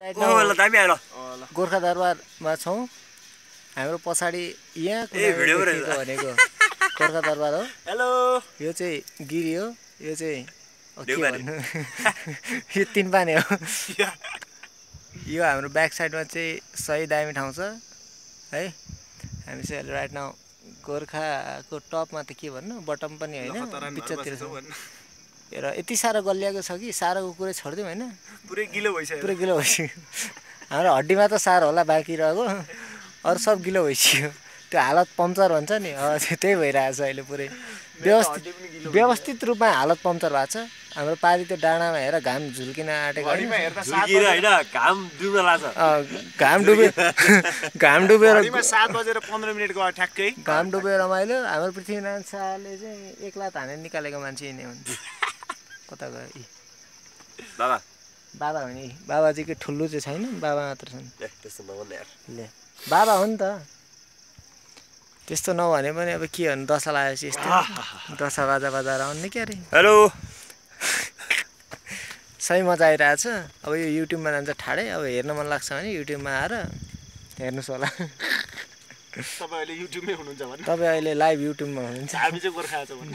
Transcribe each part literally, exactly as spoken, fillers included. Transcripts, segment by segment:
गोर्खा दरबारमा छौँ। हाम्रो पछाडि यहाँ कुनै देखिएको भनेको गोर्खा दरबार हो। हेलो यो चाहिँ गिरी हो, यो चाहिँ के भन्नु यो तिनपाने हो। यो हाम्रो ब्याक साइडमा चाहिँ सही दामी ठाउँ छ है। हामी चाहिँ अहिले राइट नाउ गोर्खाको टपमा त के भन्नु, बटम पनि होइन, बिचतिर छ। र यति साह्रो गलिएको छ कि साह्रोको कुरै छोडिदिउँ होइन, पुरै गिलो भइसक्यो। पुरै गिलो भइसक्यो। हाम्रो हड्डीमा त साह्रो होला बाँकी रहेको, अरू सब गिलो भइसक्यो। त्यो हालत पम्चर भन्छ नि, त्यही भइरहेको छ अहिले पुरै व्यवस्थित व्यवस्थित रूपमा हालत पम्चर भएको छ। हाम्रो पारी त्यो डाँडामा हेर घाम झुल्किन आँटेको होइन, घाम डुब्न लाग्छ। घाम डुबे घाम डुबेर सात बजेर पन्ध्र मिनट गयो ठ्याक्कै घाम डुबेर रमाइलो। हाम्रो पृथ्वीनारायण शाहले चाहिँ एक लात हानेर निकालेको मान्छे यिनै हुन्। कता गयो यी बाबा? बाबा हो नि, बाबाजीको ठुलो चाहिँ छैन, बाबा मात्र छन्। त्यस्तो नभन्नु यार, ले बाबा हो नि त। त्यस्तो नभने पनि अब के भन्नु, दशा लागेपछि यस्तो दशा बाजा बाजा आउने क्या अरे। हेलो सही मजा आइरहेछ। अब यो युट्युबमा जान्छ ठाडै, अब हेर्न मन लाग्छ भने युट्युबमा आएर हेर्नुहोस् होला। तपाईँ अहिले युट्युबमै हुनुहुन्छ भने? तपाईँ अहिले लाइभ युट्युबमा हुनुहुन्छ। हामी चाहिँ गोर्खा छ भने।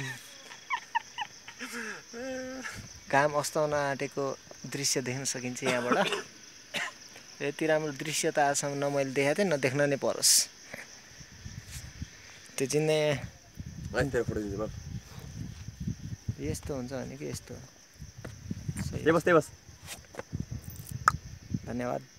घाम अस्ताउन आँटेको दृश्य देख्न सकिन्छ यहाँबाट। यति राम्रो दृश्य त आजसम्म न मैले देखाएको थिएँ, न देख्न नै परोस्। त्यो चिन्ने यस्तो हुन्छ भने कि यस्तो। बस बस धन्यवाद।